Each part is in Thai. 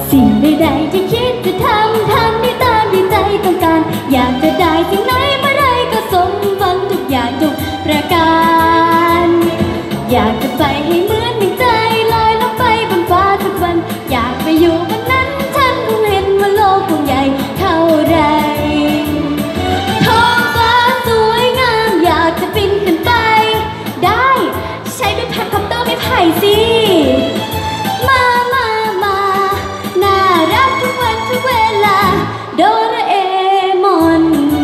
สิ่งใดๆที่คิดจะทำได้ตามที่ใจต้องการอยากจะได้สิ่งไหนเมื่อไรก็สมหวังทุกอย่างทุกประการอยากจะไปให้เหมือนในใจลอยลงไปบนฟ้าทุกวันอยากไปอยู่บนนั้นฉันคงเห็นว่าโลกคงใหญ่เท่าไรท้องฟ้าสวยงามอยากจะบินขึ้นไปได้ใช้ด้วยพัดคอปเตอร์ไม่ไผ่สิน่ารักทุกวันทุกเวลาโดราเอมอน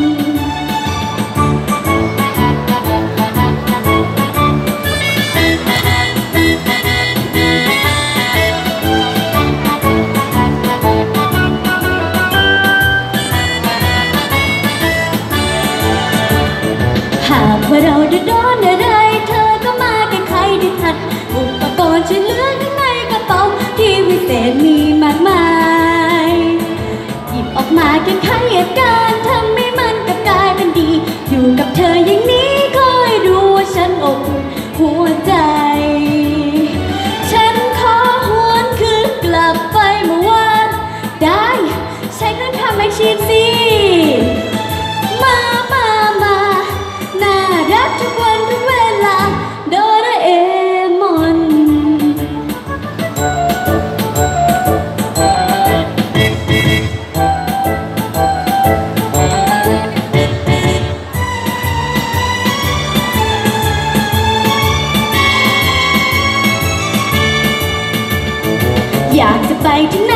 หากว่าเราเดือดร้อนอะไรเธอก็มาแก้ไขได้ทันอุปกรณ์ช่วยเหลือข้างในกระเป๋าที่วิเศษมีมากมายหยิบออกมาแก้ไขอาการทำให้มันกลับกลายเป็นดีอยู่กับเธออย่างนี้คอยรู้ว่าฉันอบอุ่นหัวใจฉันขอหวนคืนกลับไปเมื่อวานได้ใช้เครื่องทำให้ชีดสิมาน่ารักทุกวันทุกเวลาโดราเอมอนอยากจะไปที่ไหน